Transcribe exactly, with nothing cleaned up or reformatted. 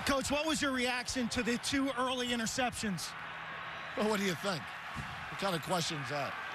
Coach, what was your reaction to the two early interceptions? Well, what do you think? What kind of question is that?